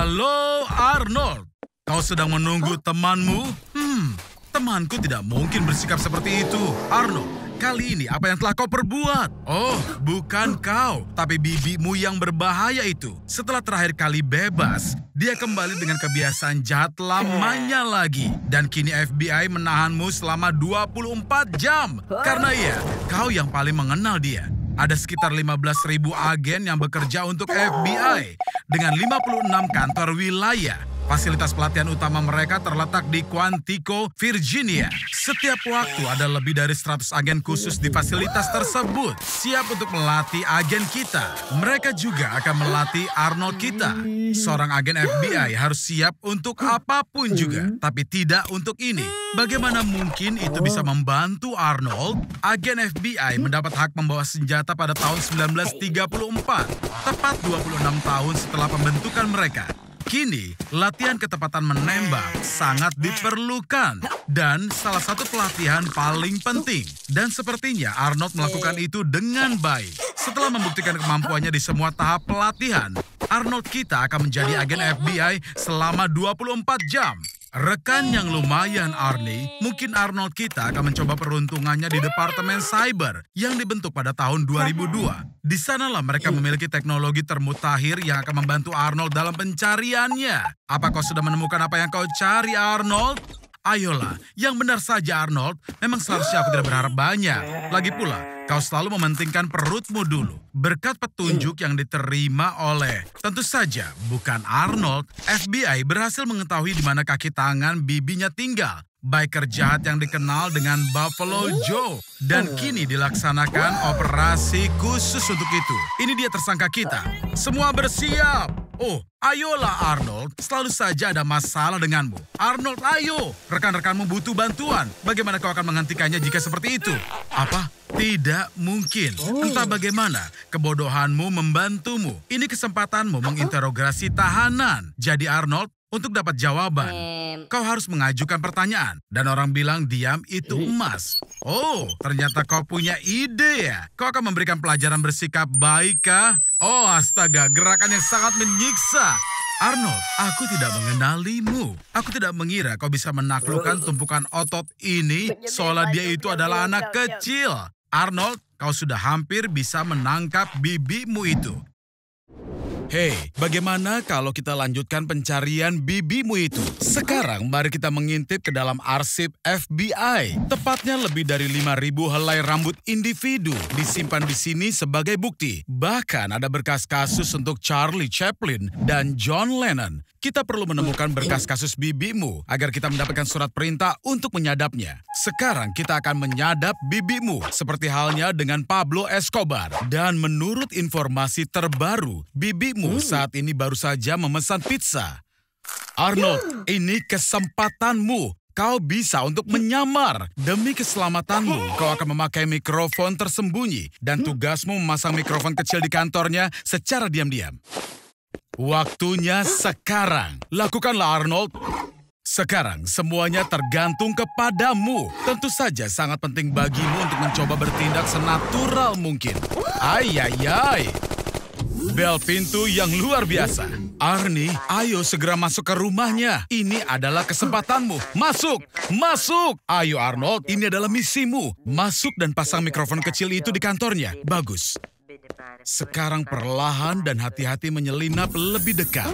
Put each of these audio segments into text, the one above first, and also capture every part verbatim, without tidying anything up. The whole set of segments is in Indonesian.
Halo Arnold, kau sedang menunggu temanmu? Hmm, temanku tidak mungkin bersikap seperti itu. Arnold, kali ini apa yang telah kau perbuat? Oh, bukan kau, tapi bibimu yang berbahaya itu. Setelah terakhir kali bebas, dia kembali dengan kebiasaan jahat lamanya lagi. Dan kini F B I menahanmu selama dua puluh empat jam. Karena ya, kau yang paling mengenal dia. Ada sekitar lima belas ribu agen yang bekerja untuk F B I dengan lima puluh enam kantor wilayah. Fasilitas pelatihan utama mereka terletak di Quantico, Virginia. Setiap waktu ada lebih dari seratus agen khusus di fasilitas tersebut, siap untuk melatih agen kita. Mereka juga akan melatih Arnold kita. Seorang agen F B I harus siap untuk apapun juga, tapi tidak untuk ini. Bagaimana mungkin itu bisa membantu Arnold? Agen F B I mendapat hak membawa senjata pada tahun seribu sembilan ratus tiga puluh empat, tepat dua puluh enam tahun setelah pembentukan mereka. Kini, latihan ketepatan menembak sangat diperlukan dan salah satu pelatihan paling penting. Dan sepertinya Arnold melakukan itu dengan baik. Setelah membuktikan kemampuannya di semua tahap pelatihan, Arnold kita akan menjadi agen F B I selama dua puluh empat jam. Rekan yang lumayan, Arnie. Mungkin Arnold kita akan mencoba peruntungannya di Departemen Cyber yang dibentuk pada tahun dua ribu dua. Di sanalah mereka memiliki teknologi termutakhir yang akan membantu Arnold dalam pencariannya. Apa kau sudah menemukan apa yang kau cari, Arnold? Ayolah, yang benar saja, Arnold. Memang seharusnya aku tidak berharap banyak. Lagi pula, kau selalu mementingkan perutmu dulu. Berkat petunjuk yang diterima oleh, tentu saja, bukan Arnold, F B I berhasil mengetahui di mana kaki tangan bibinya tinggal. Biker jahat yang dikenal dengan Buffalo Joe. Dan kini dilaksanakan operasi khusus untuk itu. Ini dia tersangka kita. Semua bersiap. Oh, ayolah Arnold. Selalu saja ada masalah denganmu. Arnold, ayo. Rekan-rekanmu butuh bantuan. Bagaimana kau akan menghentikannya jika seperti itu? Apa? Tidak mungkin. Entah bagaimana kebodohanmu membantumu. Ini kesempatanmu menginterogasi tahanan. Jadi Arnold, untuk dapat jawaban, kau harus mengajukan pertanyaan. Dan orang bilang diam itu emas. Oh, ternyata kau punya ide ya. Kau akan memberikan pelajaran bersikap baik kah? Oh astaga, gerakan yang sangat menyiksa. Arnold, aku tidak mengenalimu. Aku tidak mengira kau bisa menaklukkan tumpukan otot ini seolah dia itu adalah anak kecil. Arnold, kau sudah hampir bisa menangkap bibimu itu. Hei, bagaimana kalau kita lanjutkan pencarian bibimu itu? Sekarang mari kita mengintip ke dalam arsip F B I. Tepatnya lebih dari lima ribu helai rambut individu disimpan di sini sebagai bukti. Bahkan ada berkas kasus untuk Charlie Chaplin dan John Lennon. Kita perlu menemukan berkas kasus bibimu agar kita mendapatkan surat perintah untuk menyadapnya. Sekarang kita akan menyadap bibimu seperti halnya dengan Pablo Escobar. Dan menurut informasi terbaru, bibimu saat ini baru saja memesan pizza. Arnold, ini kesempatanmu. Kau bisa untuk menyamar. Demi keselamatanmu, kau akan memakai mikrofon tersembunyi. Dan tugasmu memasang mikrofon kecil di kantornya secara diam-diam. Waktunya sekarang. Lakukanlah Arnold. Sekarang semuanya tergantung kepadamu. Tentu saja sangat penting bagimu untuk mencoba bertindak senatural mungkin. Ay, ay, ay. Bel pintu yang luar biasa. Arnie, ayo segera masuk ke rumahnya. Ini adalah kesempatanmu. Masuk, masuk. Ayo Arnold, ini adalah misimu. Masuk dan pasang mikrofon kecil itu di kantornya. Bagus. Sekarang perlahan dan hati-hati menyelinap lebih dekat.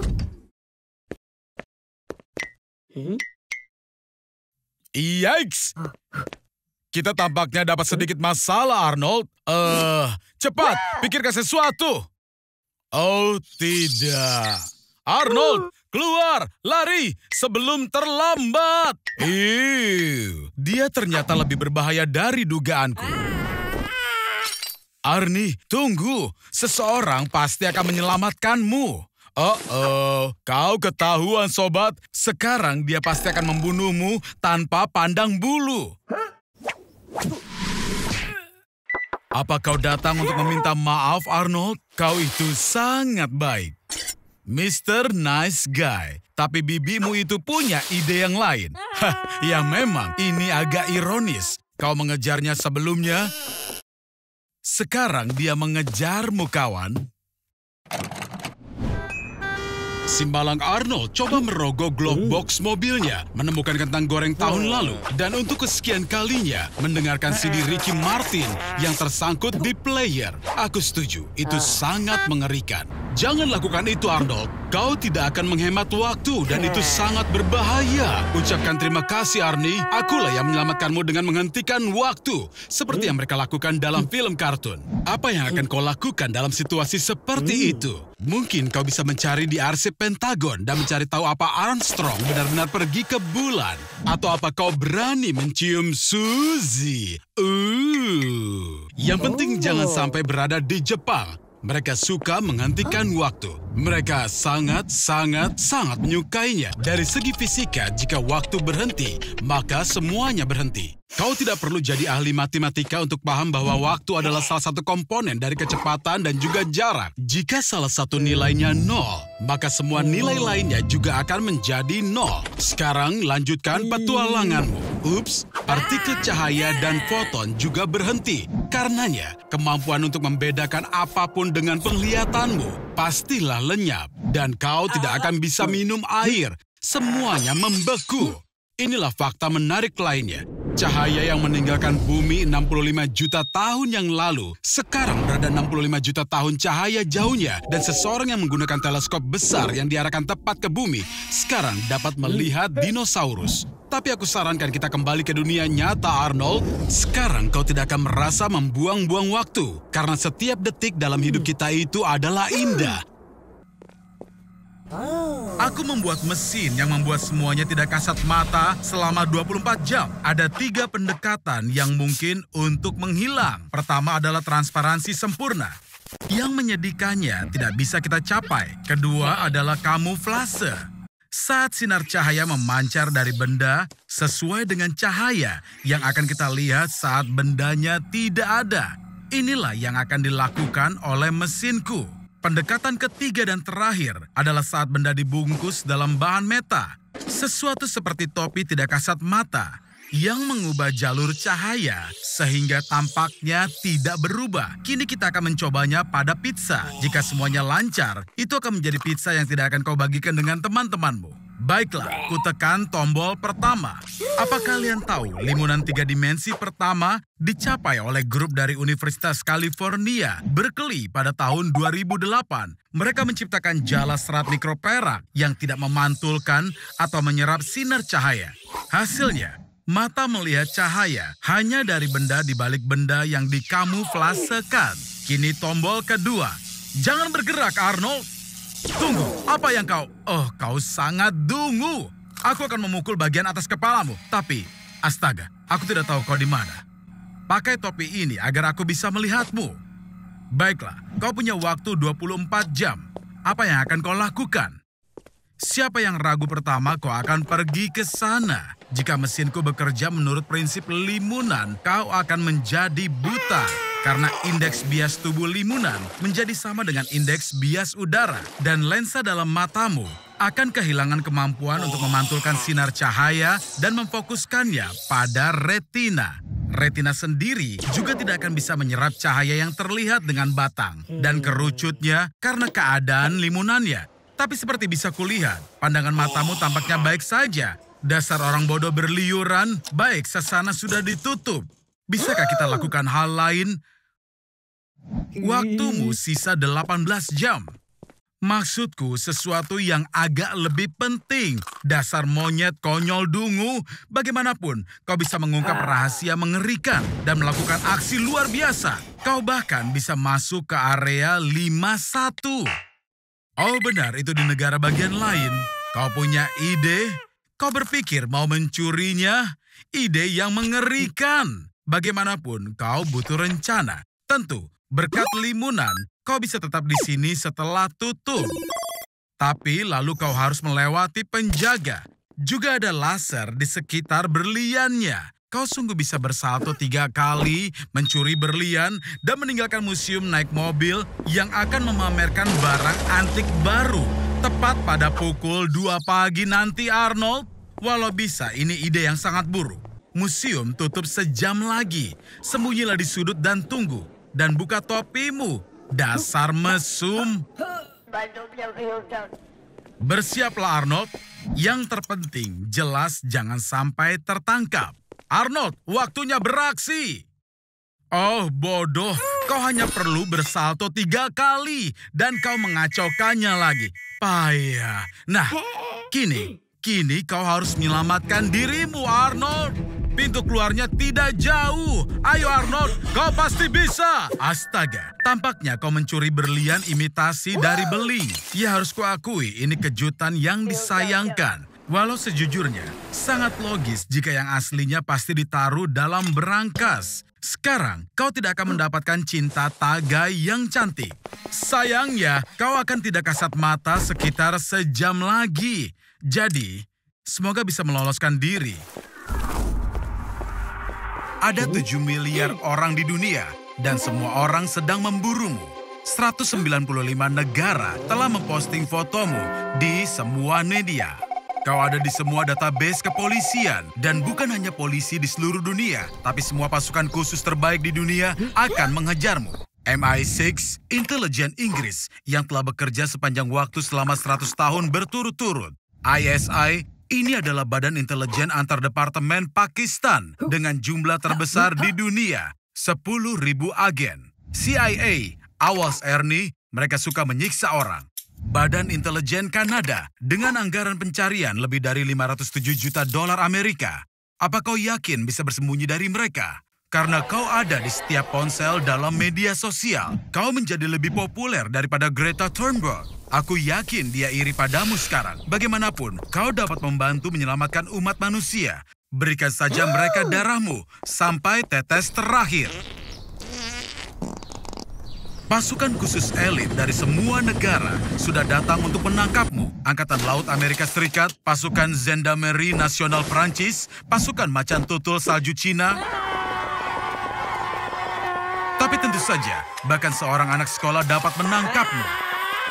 Yikes! Kita tampaknya dapat sedikit masalah, Arnold. Eh, uh, cepat, pikirkan sesuatu. Oh, tidak. Arnold, keluar, lari sebelum terlambat. Eww, dia ternyata lebih berbahaya dari dugaanku. Arnie, tunggu. Seseorang pasti akan menyelamatkanmu. Oh-oh, kau ketahuan sobat. Sekarang dia pasti akan membunuhmu tanpa pandang bulu. Apa kau datang untuk meminta maaf, Arnold? Kau itu sangat baik. mister Nice Guy. Tapi bibimu itu punya ide yang lain. Hah, ya memang ini agak ironis. Kau mengejarnya sebelumnya. Sekarang dia mengejarmu, kawan. Simbalang Arnold coba merogoh glove box mobilnya, menemukan kentang goreng tahun lalu, dan untuk kesekian kalinya mendengarkan C D Ricky Martin yang tersangkut di player. Aku setuju, itu sangat mengerikan. Jangan lakukan itu, Arnold. Kau tidak akan menghemat waktu dan itu sangat berbahaya. Ucapkan terima kasih, Arnie. Akulah yang menyelamatkanmu dengan menghentikan waktu, seperti yang mereka lakukan dalam film kartun. Apa yang akan kau lakukan dalam situasi seperti itu? Mungkin kau bisa mencari di arsip Pentagon dan mencari tahu apa Armstrong benar-benar pergi ke bulan. Atau apa kau berani mencium Suzy? Uh. Yang penting jangan sampai berada di Jepang. Mereka suka menghentikan waktu. Mereka sangat, sangat, sangat menyukainya. Dari segi fisika, jika waktu berhenti, maka semuanya berhenti. Kau tidak perlu jadi ahli matematika untuk paham bahwa waktu adalah salah satu komponen dari kecepatan dan juga jarak. Jika salah satu nilainya nol, maka semua nilai lainnya juga akan menjadi nol. Sekarang lanjutkan petualanganmu. Ups, partikel cahaya dan foton juga berhenti. Karenanya, kemampuan untuk membedakan apapun dengan penglihatanmu pastilah lenyap. Dan kau tidak akan bisa minum air. Semuanya membeku. Inilah fakta menarik lainnya. Cahaya yang meninggalkan bumi enam puluh lima juta tahun yang lalu, sekarang berada enam puluh lima juta tahun cahaya jauhnya. Dan seseorang yang menggunakan teleskop besar yang diarahkan tepat ke bumi, sekarang dapat melihat dinosaurus. Tapi aku sarankan kita kembali ke dunia nyata, Arnold. Sekarang kau tidak akan merasa membuang-buang waktu, karena setiap detik dalam hidup kita itu adalah indah. Aku membuat mesin yang membuat semuanya tidak kasat mata selama dua puluh empat jam. Ada tiga pendekatan yang mungkin untuk menghilang. Pertama adalah transparansi sempurna. Yang menyedihkannya tidak bisa kita capai. Kedua adalah kamuflase. Saat sinar cahaya memancar dari benda sesuai dengan cahaya yang akan kita lihat saat bendanya tidak ada. Inilah yang akan dilakukan oleh mesinku. Pendekatan ketiga dan terakhir adalah saat benda dibungkus dalam bahan meta. Sesuatu seperti topi tidak kasat mata yang mengubah jalur cahaya sehingga tampaknya tidak berubah. Kini kita akan mencobanya pada pizza. Jika semuanya lancar, itu akan menjadi pizza yang tidak akan kau bagikan dengan teman-temanmu. Baiklah, kutekan tombol pertama. Apa kalian tahu limunan tiga dimensi pertama dicapai oleh grup dari Universitas California, Berkeley pada tahun dua ribu delapan. Mereka menciptakan jala serat mikroperak yang tidak memantulkan atau menyerap sinar cahaya. Hasilnya, mata melihat cahaya hanya dari benda di balik benda yang dikamuflasekan. Kini tombol kedua. Jangan bergerak, Arnold. Tunggu, apa yang kau... Oh, kau sangat dungu. Aku akan memukul bagian atas kepalamu. Tapi, astaga, aku tidak tahu kau di mana. Pakai topi ini agar aku bisa melihatmu. Baiklah, kau punya waktu dua puluh empat jam. Apa yang akan kau lakukan? Siapa yang ragu pertama, kau akan pergi ke sana. Jika mesinku bekerja menurut prinsip limunan, kau akan menjadi buta. Karena indeks bias tubuh limunan menjadi sama dengan indeks bias udara. Dan lensa dalam matamu akan kehilangan kemampuan untuk memantulkan sinar cahaya dan memfokuskannya pada retina. Retina sendiri juga tidak akan bisa menyerap cahaya yang terlihat dengan batang dan kerucutnya karena keadaan limunannya. Tapi seperti bisa kulihat, pandangan matamu tampaknya baik saja. Dasar orang bodoh berliuran, baik sasana sudah ditutup. Bisakah kita lakukan hal lain? Waktumu sisa delapan belas jam. Maksudku sesuatu yang agak lebih penting. Dasar monyet konyol dungu, bagaimanapun kau bisa mengungkap rahasia mengerikan dan melakukan aksi luar biasa. Kau bahkan bisa masuk ke area lima satu. Oh benar, itu di negara bagian lain. Kau punya ide? Kau berpikir mau mencurinya? Ide yang mengerikan. Bagaimanapun kau butuh rencana. Tentu, berkat limunan, kau bisa tetap di sini setelah tutup. Tapi lalu kau harus melewati penjaga. Juga ada laser di sekitar berliannya. Kau sungguh bisa bersalto tiga kali, mencuri berlian, dan meninggalkan museum naik mobil yang akan memamerkan barang antik baru. Tepat pada pukul dua pagi nanti, Arnold. Walau bisa, ini ide yang sangat buruk. Museum tutup sejam lagi. Sembunyilah di sudut dan tunggu. Dan buka topimu, dasar mesum. Bersiaplah Arnold. Yang terpenting jelas jangan sampai tertangkap. Arnold, waktunya beraksi. Oh bodoh, kau hanya perlu bersalto tiga kali dan kau mengacaukannya lagi. Payah. Nah, kini, kini kau harus menyelamatkan dirimu Arnold. Pintu keluarnya tidak jauh. Ayo Arnold, kau pasti bisa. Astaga, tampaknya kau mencuri berlian imitasi dari beling. Ya harus kuakui, ini kejutan yang disayangkan. Walau sejujurnya, sangat logis jika yang aslinya pasti ditaruh dalam berangkas. Sekarang, kau tidak akan mendapatkan cinta Tagai yang cantik. Sayangnya, kau akan tidak kasat mata sekitar sejam lagi. Jadi, semoga bisa meloloskan diri. Ada tujuh miliar orang di dunia, dan semua orang sedang memburumu. seratus sembilan puluh lima negara telah memposting fotomu di semua media. Kau ada di semua database kepolisian, dan bukan hanya polisi di seluruh dunia, tapi semua pasukan khusus terbaik di dunia akan mengejarmu. M I enam, intelijen Inggris yang telah bekerja sepanjang waktu selama seratus tahun berturut-turut. I S I, ini adalah badan intelijen antar departemen Pakistan dengan jumlah terbesar di dunia, sepuluh ribu agen. C I A, awas Ernie, mereka suka menyiksa orang. Badan intelijen Kanada dengan anggaran pencarian lebih dari lima ratus tujuh juta dolar Amerika. Apa kau yakin bisa bersembunyi dari mereka? Karena kau ada di setiap ponsel dalam media sosial, kau menjadi lebih populer daripada Greta Thunberg. Aku yakin dia iri padamu sekarang. Bagaimanapun, kau dapat membantu menyelamatkan umat manusia. Berikan saja mereka darahmu sampai tetes terakhir. Pasukan khusus elit dari semua negara sudah datang untuk menangkapmu. Angkatan Laut Amerika Serikat, pasukan Gendarmerie Nasional Prancis, pasukan macan tutul salju Cina. Tapi tentu saja, bahkan seorang anak sekolah dapat menangkapmu.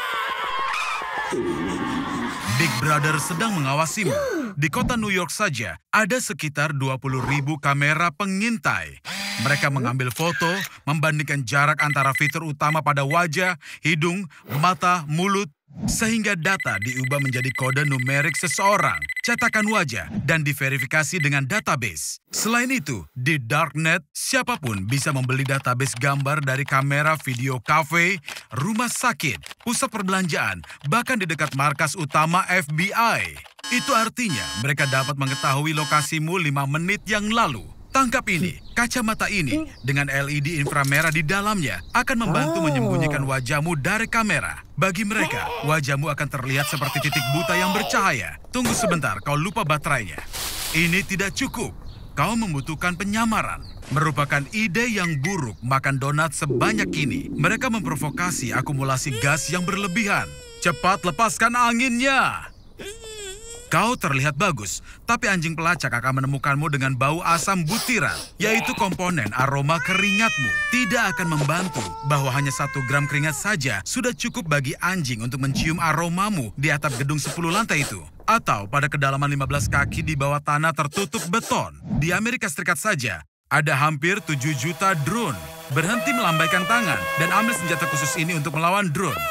Big Brother sedang mengawasimu. Di kota New York saja, ada sekitar dua puluh ribu kamera pengintai. Mereka mengambil foto, membandingkan jarak antara fitur utama pada wajah, hidung, mata, mulut, sehingga data diubah menjadi kode numerik seseorang, cetakan wajah, dan diverifikasi dengan database. Selain itu, di Darknet, siapapun bisa membeli database gambar dari kamera video kafe, rumah sakit, pusat perbelanjaan, bahkan di dekat markas utama F B I. Itu artinya mereka dapat mengetahui lokasimu lima menit yang lalu. Tangkap ini, kacamata ini dengan L E D inframerah di dalamnya akan membantu menyembunyikan wajahmu dari kamera. Bagi mereka, wajahmu akan terlihat seperti titik buta yang bercahaya. Tunggu sebentar, kau lupa baterainya. Ini tidak cukup. Kau membutuhkan penyamaran. Merupakan ide yang buruk makan donat sebanyak ini. Mereka memprovokasi akumulasi gas yang berlebihan. Cepat lepaskan anginnya. Kau terlihat bagus, tapi anjing pelacak akan menemukanmu dengan bau asam butiran, yaitu komponen aroma keringatmu. Tidak akan membantu bahwa hanya satu gram keringat saja sudah cukup bagi anjing untuk mencium aromamu di atap gedung sepuluh lantai itu. Atau pada kedalaman lima belas kaki di bawah tanah tertutup beton. Di Amerika Serikat saja, ada hampir tujuh juta drone. Berhenti melambaikan tangan dan ambil senjata khusus ini untuk melawan drone.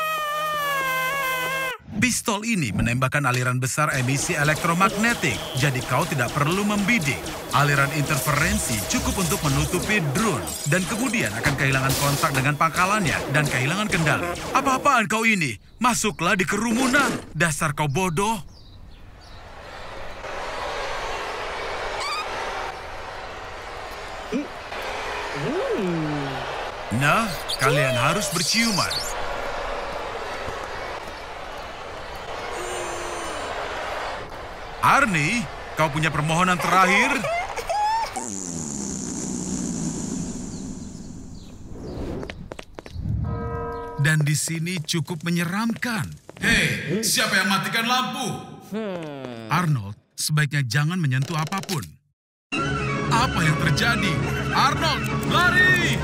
Pistol ini menembakkan aliran besar emisi elektromagnetik, jadi kau tidak perlu membidik. Aliran interferensi cukup untuk menutupi drone, dan kemudian akan kehilangan kontak dengan pangkalannya dan kehilangan kendali. Apa-apaan kau ini? Masuklah di kerumunan, dasar kau bodoh. Nah, kalian harus berciuman. Arnie, kau punya permohonan terakhir? Dan di sini cukup menyeramkan. Hei, siapa yang matikan lampu? Arnold, sebaiknya jangan menyentuh apapun. Apa yang terjadi? Arnold, lari!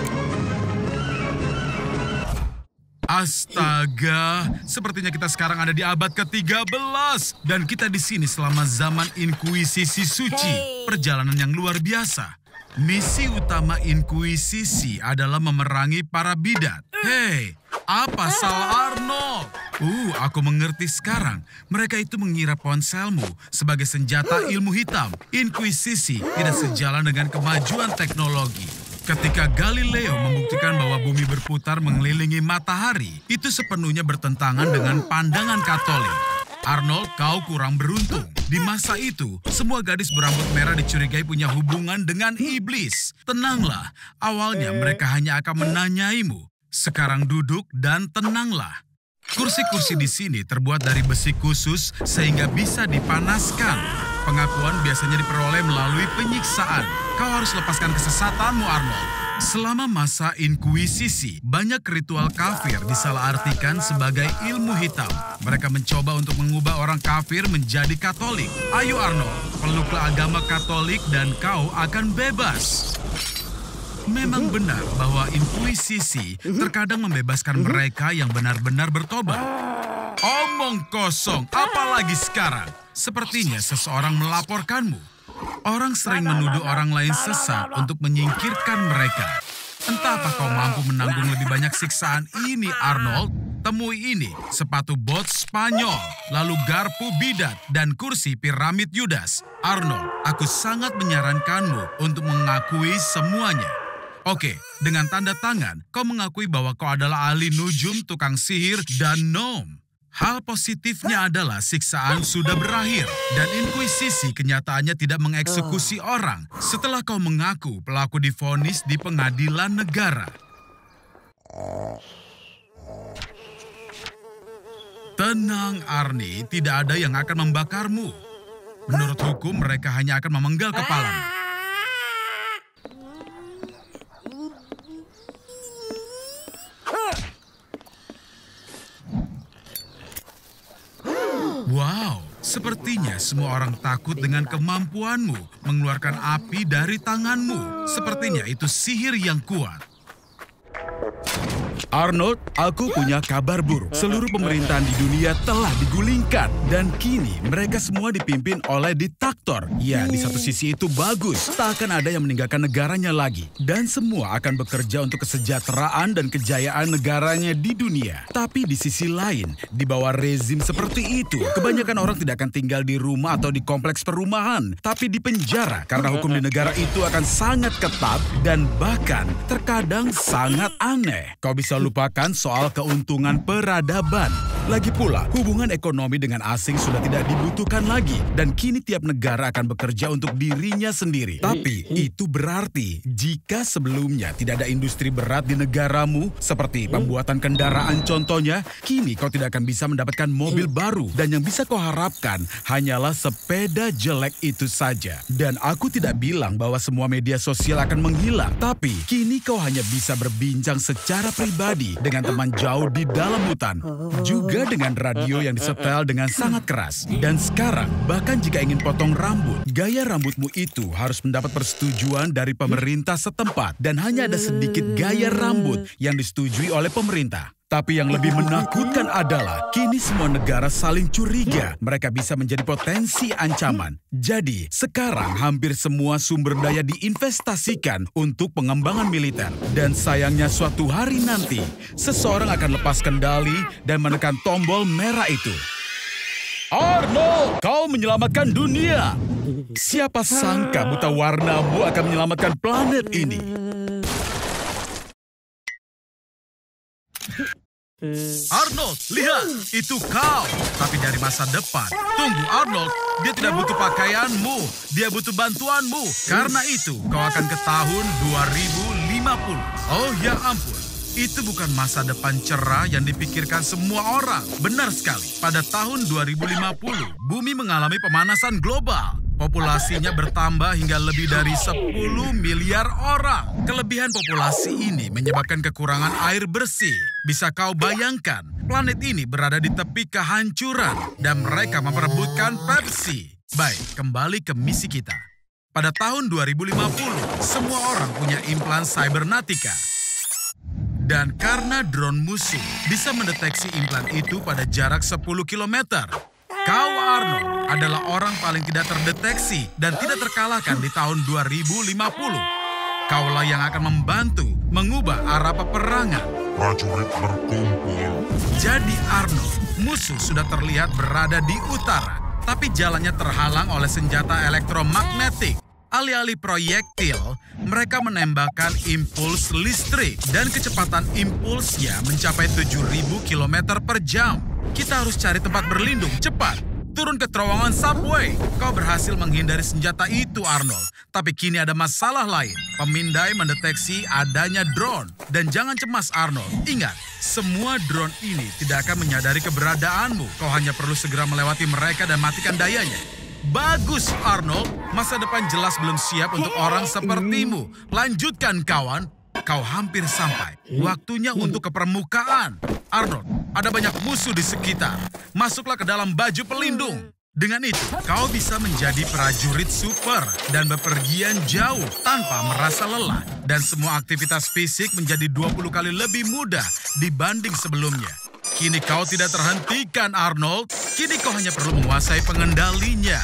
Astaga, sepertinya kita sekarang ada di abad ke tiga belas dan kita di sini selama zaman Inkuisisi Suci, perjalanan yang luar biasa. Misi utama Inkuisisi adalah memerangi para bidat. Hei, apa salah Arnold? Uh, aku mengerti sekarang. Mereka itu mengira ponselmu sebagai senjata ilmu hitam. Inkuisisi tidak sejalan dengan kemajuan teknologi. Ketika Galileo membuktikan bahwa bumi berputar mengelilingi matahari, itu sepenuhnya bertentangan dengan pandangan Katolik. Arnold, kau kurang beruntung. Di masa itu, semua gadis berambut merah dicurigai punya hubungan dengan iblis. Tenanglah, awalnya mereka hanya akan menanyaimu. Sekarang duduk dan tenanglah. Kursi-kursi di sini terbuat dari besi khusus sehingga bisa dipanaskan. Pengakuan biasanya diperoleh melalui penyiksaan. Kau harus lepaskan kesesatanmu, Arnold. Selama masa inkuisisi, banyak ritual kafir disalahartikan sebagai ilmu hitam. Mereka mencoba untuk mengubah orang kafir menjadi Katolik. Ayo Arnold, peluklah agama Katolik dan kau akan bebas. Memang benar bahwa inkuisisi terkadang membebaskan mereka yang benar-benar bertobat. Omong kosong, apalagi sekarang. Sepertinya seseorang melaporkanmu. Orang sering menuduh orang lain sesat untuk menyingkirkan mereka. Entah apa kau mampu menanggung lebih banyak siksaan ini, Arnold. Temui ini, sepatu bot Spanyol, lalu garpu bidat, dan kursi piramid Yudas. Arnold, aku sangat menyarankanmu untuk mengakui semuanya. Oke, dengan tanda tangan, kau mengakui bahwa kau adalah ahli nujum, tukang sihir, dan nom. Hal positifnya adalah siksaan sudah berakhir, dan inkuisisi kenyataannya tidak mengeksekusi orang. Setelah kau mengaku, pelaku divonis di pengadilan negara. Tenang, Arnie, tidak ada yang akan membakarmu. Menurut hukum, mereka hanya akan memenggal kepalamu. Wow, sepertinya semua orang takut dengan kemampuanmu mengeluarkan api dari tanganmu. Sepertinya itu sihir yang kuat. Arnold, aku punya kabar buruk. Seluruh pemerintahan di dunia telah digulingkan. Dan kini mereka semua dipimpin oleh diktator. Ya, di satu sisi itu bagus. Tak akan ada yang meninggalkan negaranya lagi. Dan semua akan bekerja untuk kesejahteraan dan kejayaan negaranya di dunia. Tapi di sisi lain, di bawah rezim seperti itu, kebanyakan orang tidak akan tinggal di rumah atau di kompleks perumahan. Tapi di penjara, karena hukum di negara itu akan sangat ketat dan bahkan terkadang sangat aneh. Kau bisa lupakan soal keuntungan peradaban. Lagi pula, hubungan ekonomi dengan asing sudah tidak dibutuhkan lagi. Dan kini tiap negara akan bekerja untuk dirinya sendiri. Tapi itu berarti jika sebelumnya tidak ada industri berat di negaramu, seperti pembuatan kendaraan contohnya, kini kau tidak akan bisa mendapatkan mobil baru. Dan yang bisa kau harapkan hanyalah sepeda jelek itu saja. Dan aku tidak bilang bahwa semua media sosial akan menghilang. Tapi kini kau hanya bisa berbincang secara pribadi dengan teman jauh di dalam hutan. Juga dengan radio yang disetel dengan sangat keras. Dan sekarang, bahkan jika ingin potong rambut, gaya rambutmu itu harus mendapat persetujuan dari pemerintah setempat. Dan hanya ada sedikit gaya rambut yang disetujui oleh pemerintah. Tapi yang lebih menakutkan adalah kini semua negara saling curiga. Mereka bisa menjadi potensi ancaman. Jadi, sekarang hampir semua sumber daya diinvestasikan untuk pengembangan militer. Dan sayangnya suatu hari nanti, seseorang akan lepas kendali dan menekan tombol merah itu. Arnold, kau menyelamatkan dunia. Siapa sangka buta warnamu akan menyelamatkan planet ini? Arnold, lihat, itu kau. Tapi dari masa depan. Tunggu Arnold, dia tidak butuh pakaianmu. Dia butuh bantuanmu. Karena itu, kau akan ke tahun dua ribu lima puluh. Oh ya ampun, itu bukan masa depan cerah yang dipikirkan semua orang. Benar sekali, pada tahun dua ribu lima puluh, bumi mengalami pemanasan global. Populasinya bertambah hingga lebih dari sepuluh miliar orang. Kelebihan populasi ini menyebabkan kekurangan air bersih. Bisa kau bayangkan, planet ini berada di tepi kehancuran dan mereka memperebutkan Pepsi. Baik, kembali ke misi kita. Pada tahun dua ribu lima puluh, semua orang punya implan cybernatika. Dan karena drone musuh bisa mendeteksi implan itu pada jarak sepuluh kilometer, kau, Arnold, adalah orang paling tidak terdeteksi dan tidak terkalahkan di tahun dua ribu lima puluh. Kaulah yang akan membantu mengubah arah peperangan. prajurit berkumpul. Jadi Arnold, musuh sudah terlihat berada di utara, tapi jalannya terhalang oleh senjata elektromagnetik. Alih-alih proyektil, mereka menembakkan impuls listrik dan kecepatan impulsnya mencapai tujuh ribu kilometer per jam. Kita harus cari tempat berlindung, cepat! Turun ke terowongan subway. Kau berhasil menghindari senjata itu, Arnold. Tapi kini ada masalah lain. Pemindai mendeteksi adanya drone. Dan jangan cemas, Arnold. Ingat, semua drone ini tidak akan menyadari keberadaanmu. Kau hanya perlu segera melewati mereka dan matikan dayanya. Bagus, Arnold. Masa depan jelas belum siap untuk orang sepertimu. Lanjutkan, kawan. Kau hampir sampai. Waktunya untuk ke permukaan. Arnold, ada banyak musuh di sekitar. Masuklah ke dalam baju pelindung. Dengan itu, kau bisa menjadi prajurit super dan bepergian jauh tanpa merasa lelah. Dan semua aktivitas fisik menjadi dua puluh kali lebih mudah dibanding sebelumnya. Kini kau tidak terhentikan, Arnold. Kini kau hanya perlu menguasai pengendalinya.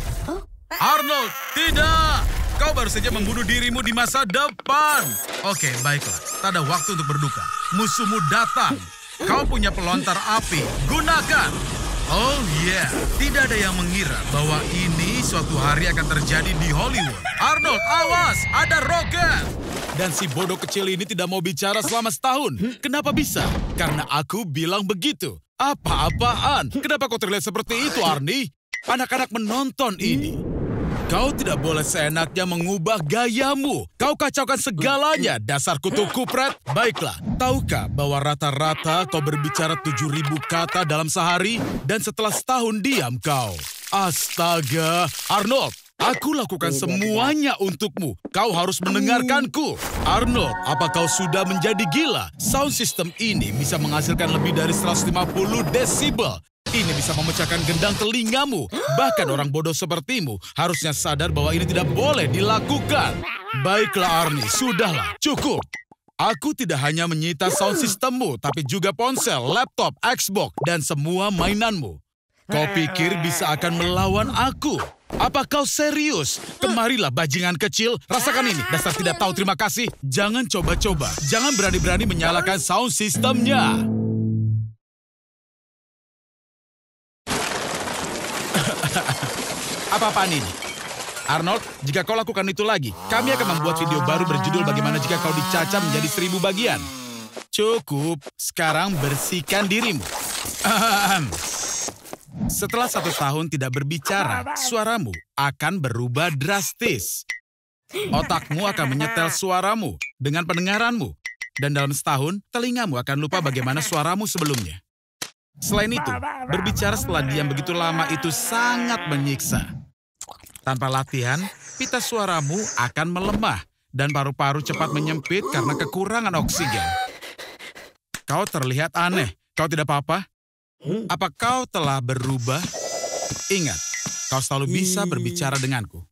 Arnold, tidak! Kau baru saja membunuh dirimu di masa depan. Oke, baiklah. Tak ada waktu untuk berduka. Musuhmu datang. Kau punya pelontar api. Gunakan! Oh yeah, tidak ada yang mengira bahwa ini suatu hari akan terjadi di Hollywood. Arnold, awas! Ada roket! Dan si bodoh kecil ini tidak mau bicara selama setahun. Kenapa bisa? Karena aku bilang begitu. Apa-apaan? Kenapa kau terlihat seperti itu, Arnie? Anak-anak menonton ini. Kau tidak boleh seenaknya mengubah gayamu. Kau kacaukan segalanya, dasar kutu kupret. Baiklah, tahukah bahwa rata-rata kau berbicara tujuh ribu kata dalam sehari? Dan setelah setahun diam kau. Astaga, Arnold. Aku lakukan semuanya untukmu. Kau harus mendengarkanku. Arnold, apa kau sudah menjadi gila? Sound system ini bisa menghasilkan lebih dari seratus lima puluh desibel. Ini bisa memecahkan gendang telingamu. Bahkan orang bodoh sepertimu harusnya sadar bahwa ini tidak boleh dilakukan. Baiklah Arnie, sudahlah, cukup. Aku tidak hanya menyita sound systemmu, tapi juga ponsel, laptop, Xbox, dan semua mainanmu. Kau pikir bisa akan melawan aku? Apa kau serius? Kemarilah bajingan kecil, rasakan ini. Dasar tidak tahu terima kasih. Jangan coba-coba, jangan berani-berani menyalakan sound systemnya. Apa-apaan ini? Arnold, jika kau lakukan itu lagi, kami akan membuat video baru berjudul bagaimana jika kau dicacah menjadi seribu bagian. Cukup, sekarang bersihkan dirimu. Setelah satu tahun tidak berbicara, suaramu akan berubah drastis. Otakmu akan menyetel suaramu dengan pendengaranmu. Dan dalam setahun, telingamu akan lupa bagaimana suaramu sebelumnya. Selain itu, berbicara setelah diam begitu lama itu sangat menyiksa. Tanpa latihan, pita suaramu akan melemah dan paru-paru cepat menyempit karena kekurangan oksigen. Kau terlihat aneh. Kau tidak apa-apa? Apa kau telah berubah? Ingat, kau selalu bisa berbicara denganku.